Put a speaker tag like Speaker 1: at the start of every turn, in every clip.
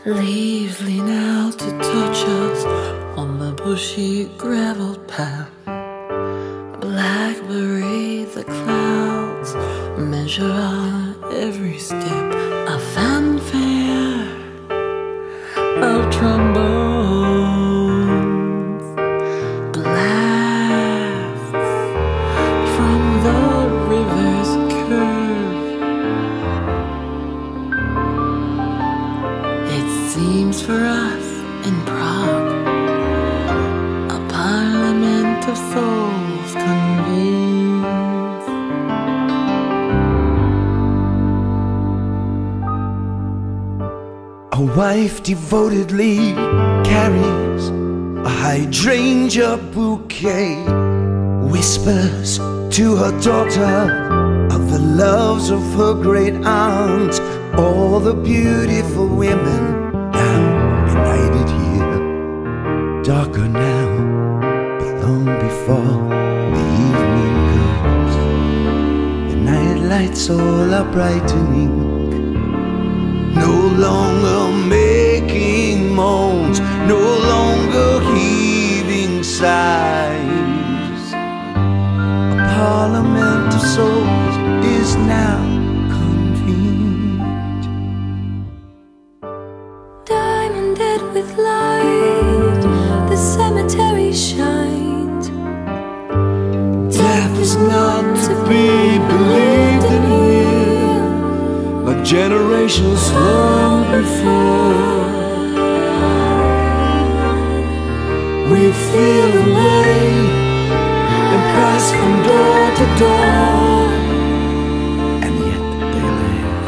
Speaker 1: Leaves lean out to touch us on the bushy gravel path. Black-bereted the clouds, measure our every step. A fanfare of trombones, blasts from the river's curve. It seems for us in Prague a parliament of souls convenes.
Speaker 2: A wife devotedly carries a hydrangea bouquet, whispers to her daughter of the loves of her great aunt. All the beautiful women now united here, darker now, but long before the evening comes. The night lights all are brightening, no longer making moans, no longer heaving sighs. A parliament of souls is now convened.
Speaker 3: Diamonded with light, the cemetery shined.
Speaker 2: Death is not to be believed in here, like generations long before. We feel away and pass from door to door, and yet they live.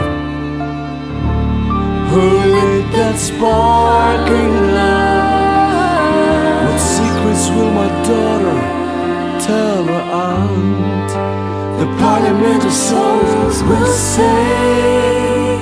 Speaker 2: Who lit that sparkling light? What secrets will my daughter tell her aunt? The parliament of souls will say,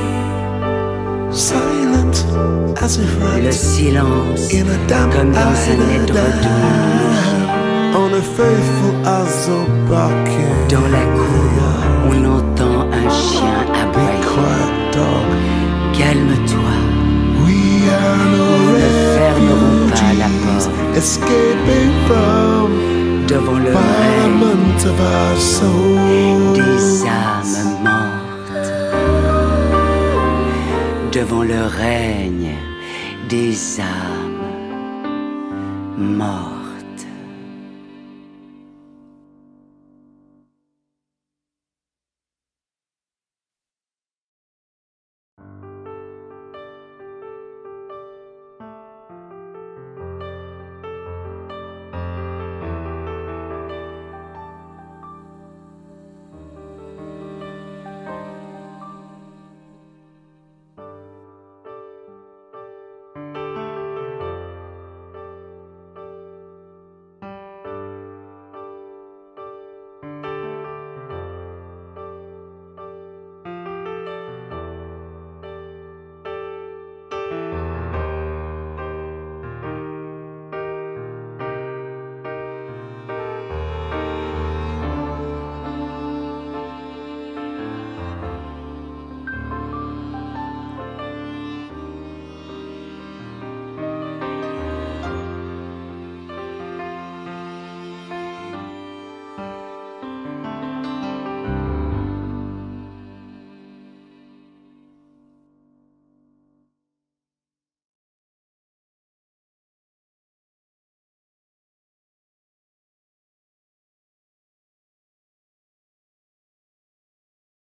Speaker 2: silent as if wrapped
Speaker 4: Le silence,
Speaker 2: in a damp
Speaker 4: comme dans un être douce.
Speaker 2: On a faithful as a bucket.
Speaker 4: Dans la cour, on entend un chien aboyer. Calme-toi,
Speaker 2: We are no
Speaker 4: ne fermerons pas la
Speaker 2: refugees,
Speaker 4: porte
Speaker 2: escaping from
Speaker 4: devant le règne
Speaker 2: parliament of our souls.
Speaker 4: des âmes mortes. Devant le règne des âmes mortes.